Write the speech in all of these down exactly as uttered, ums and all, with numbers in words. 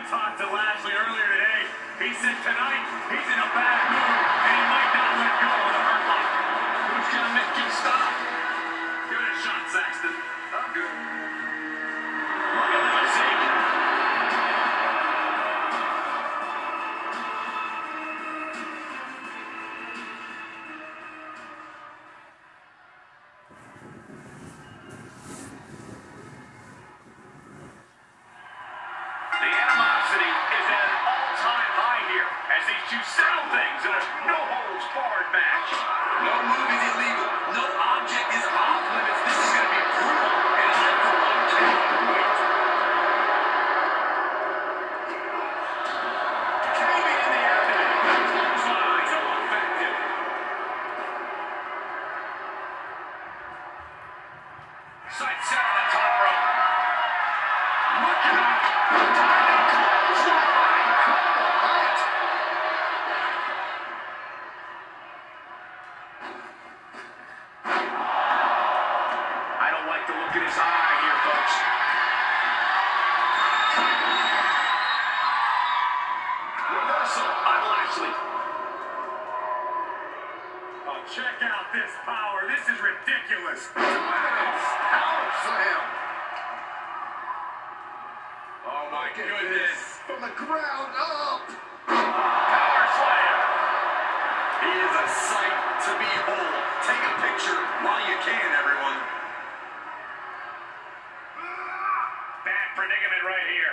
talked to Lashley earlier today. He said tonight he's in a bad mood and he might not let go of the hurt lock. Who's gonna make him stop? Give it a shot, Saxton. I'm good. Look at the physique. The animosity is at an all-time high here as these two settle things in a no-holds-barred match. No move is illegal. No object is off limits. This is going to be brutal, and I for one cannot wait. Caving in the abdomen. Clothesline, so effective. Sight set on the top rope. Look out. Look at his eye here, folks. Reversal on Lashley. Oh, check out this power. This is ridiculous. Power slam. Oh, my goodness. From the ground up. Power slam. He is a sight to behold. Take a picture while you can, everyone. Predicament right here.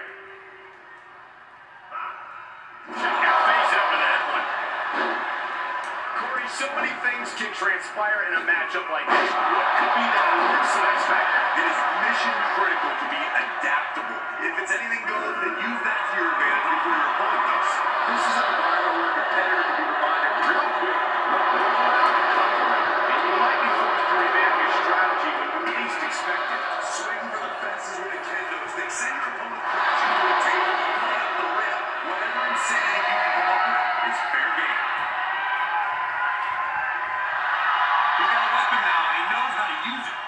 Check your face after that one. Corey, so many things can transpire in a matchup like this. What could be that elusive X factor? It is mission critical to be adaptable. If it's anything goes, then use that to your advantage before your opponent does. This is a battle where a competitor can be reminded real quick what goes on in the compliment, and you might be forced to revamp your strategy when you least expect it. Swing for the fences with a kendo stick. Send your opponent crashing to a table, play up the ramp. Whatever insanity you can come up with is fair game. He's got a weapon now, and he knows how to use it.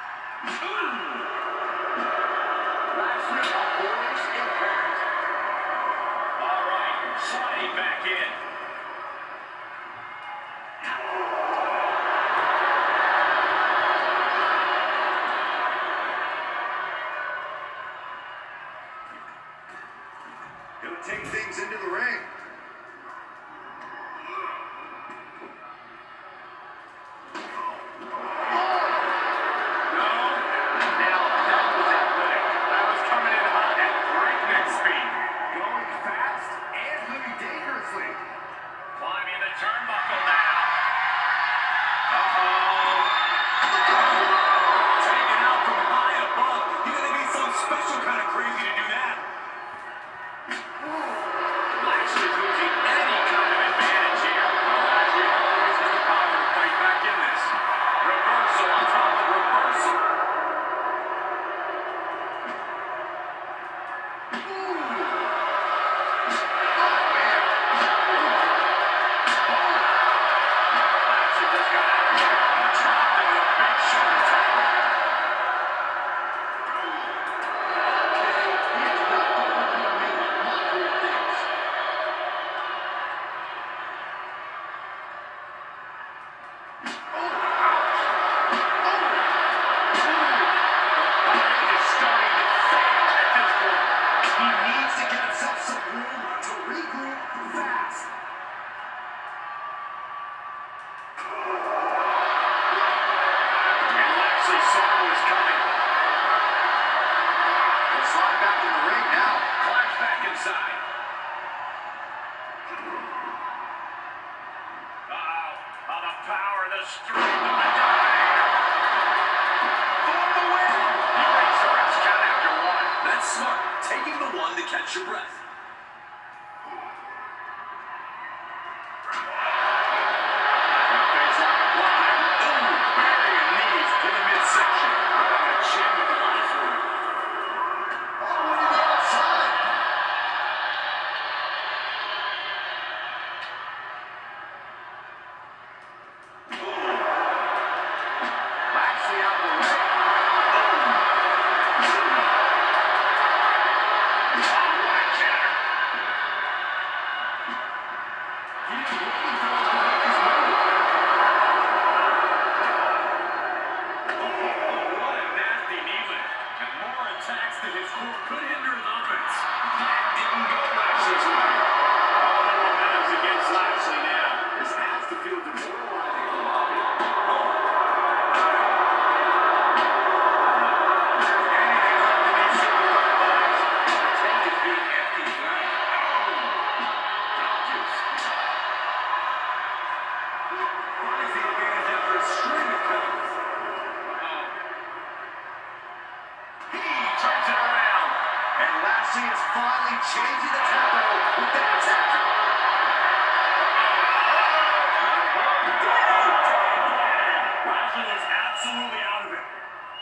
Lashley avoids impact. All right, sliding back in. Gonna take things into the ring. No. Now this way. Oh, the momentum's against Lashley now. This has to feel demoralizing for Bobby. Anything left in these superstar lives. The tank is being emptied tonight. Dodges. Finds the advantage after a string of counters. He turns it around. And Lashley is finally changing the tempo with that attack. Lashley is absolutely out of it.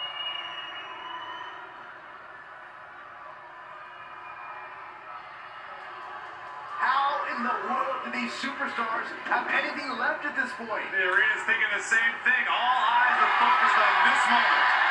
How in the world do these superstars have anything left at this point? The arena's thinking the same thing. All eyes are focused on this moment.